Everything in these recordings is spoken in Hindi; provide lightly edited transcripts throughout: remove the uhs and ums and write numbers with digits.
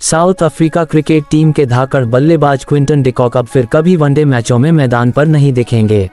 साउथ अफ्रीका क्रिकेट टीम के धाकड़ बल्लेबाज क्विंटन डिकॉक अब फिर कभी वनडे मैचों में मैदान पर नहीं दिखेंगे।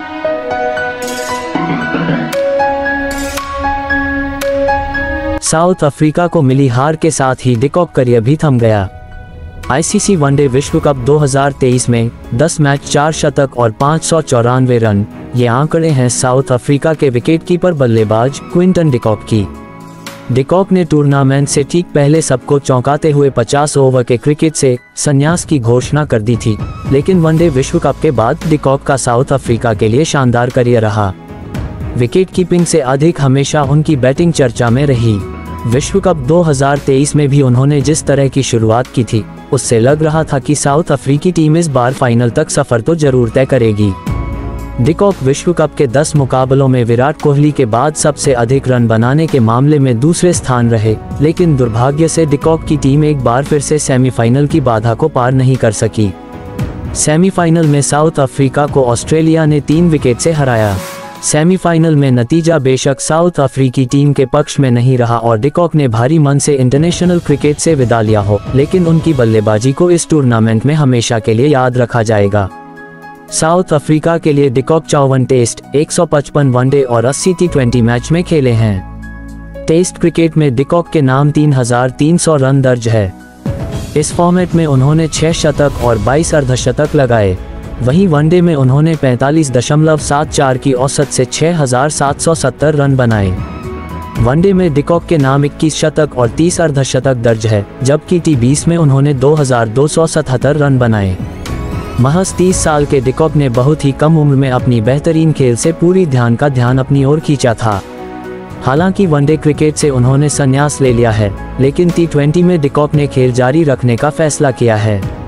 साउथ अफ्रीका को मिली हार के साथ ही डिकॉक करियर भी थम गया। आईसीसी वनडे विश्व कप 2023 में 10 मैच 4 शतक और 594 रन, ये आंकड़े हैं साउथ अफ्रीका के विकेटकीपर बल्लेबाज क्विंटन डिकॉक की। डिकॉक ने टूर्नामेंट से ठीक पहले सबको चौंकाते हुए 50 ओवर के क्रिकेट से संन्यास की घोषणा कर दी थी, लेकिन वनडे विश्व कप के बाद डिकॉक का साउथ अफ्रीका के लिए शानदार करियर रहा। विकेटकीपिंग से अधिक हमेशा उनकी बैटिंग चर्चा में रही। विश्व कप 2023 में भी उन्होंने जिस तरह की शुरुआत की थी, उससे लग रहा था कि साउथ अफ्रीकी टीम इस बार फाइनल तक सफर तो जरूर तय करेगी। डिकॉक विश्व कप के 10 मुकाबलों में विराट कोहली के बाद सबसे अधिक रन बनाने के मामले में दूसरे स्थान रहे, लेकिन दुर्भाग्य से डिकॉक की टीम एक बार फिर से सेमीफाइनल की बाधा को पार नहीं कर सकी। सेमीफाइनल में साउथ अफ्रीका को ऑस्ट्रेलिया ने 3 विकेट से हराया। सेमीफाइनल में नतीजा बेशक साउथ अफ्रीकी टीम के पक्ष में नहीं रहा और डिकॉक ने भारी मन से इंटरनेशनल क्रिकेट से विदा लिया हो, लेकिन उनकी बल्लेबाजी को इस टूर्नामेंट में हमेशा के लिए याद रखा जाएगा। साउथ अफ्रीका के लिए डिकॉक 54 टेस्ट, 155 वनडे और 80 टी20 मैच में खेले हैं। टेस्ट क्रिकेट में डिकॉक के नाम 3300 रन दर्ज है। इस फॉर्मेट में उन्होंने 6 शतक और 22 अर्धशतक लगाए। वहीं वनडे में उन्होंने 45.74 की औसत से 6770 रन बनाए। वनडे में डिकॉक के नाम 21 शतक और 30 अर्धशतक दर्ज है, जबकि टी20 में उन्होंने 2277 रन बनाए। महज 30 साल के डिकॉक ने बहुत ही कम उम्र में अपनी बेहतरीन खेल से पूरी ध्यान अपनी ओर खींचा था। हालांकि वनडे क्रिकेट से उन्होंने संन्यास ले लिया है, लेकिन टी20 में डिकॉक ने खेल जारी रखने का फैसला किया है।